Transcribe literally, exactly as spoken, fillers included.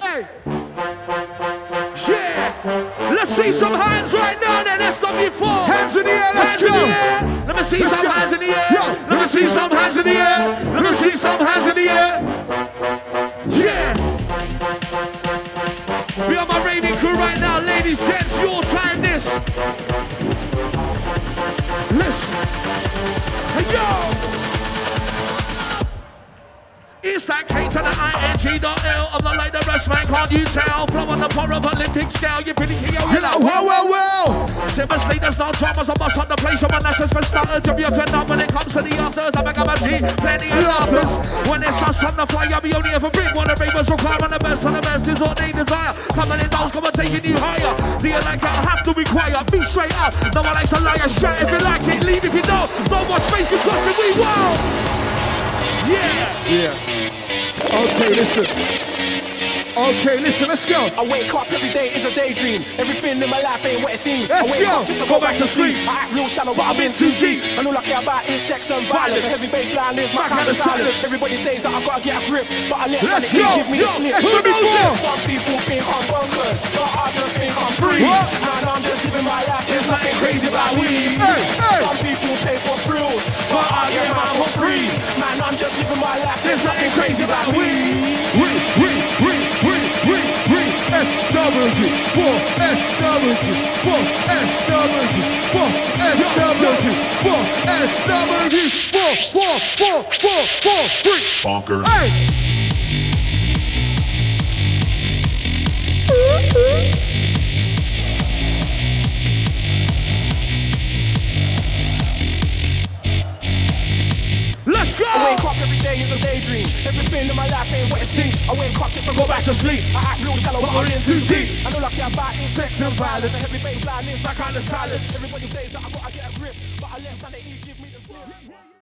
Hey. Yeah. Let's see some hands right now then. That's not before. Hands in the air, let's hands go. In the air. Let me see Let's some go. hands in the air. Yo. Let me see some hands in the air. Let me see some hands in the air. Yeah. We are my raving crew right now, ladies, gents. Your time this. Listen. Hey, yo. It's that K to the I N G dot L. I'm not like the rest, man, can't you tell? Flow on the Paralympic scale, you're pretty yo, you know. Well, well, well. Seriously, there's no dramas, I must on the place. I'm a nation's for starters. To be a friend when it comes to the afters, I make up a tea, plenty of laughers. When it's us on the fly, I'll be only ever bring one of the ravers require. And the best of the best is all they desire. Coming in those, come on, taking you higher. Do you like it? I have to require. Be straight up. No one likes a liar. Shout if you like it, leave if you don't. No more space, you trust me, we will. Yeah. Yeah. Okay, listen. Okay, listen, let's go. I wake up every day is a daydream. Everything in my life ain't what it seems. Let's I wake go. up just to go, back to sleep. I act real shallow, but I'm in too deep. And all I care about is sex and violence. Heavy baseline is my kind of silence. Everybody says that I gotta get a grip, but I let Let's sanity go. give me Yo, the slip. let's go, before. Some people think I'm bonkers, but I just think I'm free. What? Man, I'm just living my life. There's nothing crazy about weed. Hey, hey. Some people pay for thrills, but I get mine for free. Man, I'm just living my life. There's nothing crazy about weed. We, we, we, we, we, we. S W for S W for S W for S W for S W for for for for for three. Bonkers. Hey. Let's go! I wake up every day is a daydream. Everything in my life ain't what it seems. I wake up just to go back to sleep. I act real shallow, but I'm in too deep. I know I care about is sex and violence. A heavy baseline is my kind of silence. Everybody says that I gotta get a grip, but I let sanity give me the slip.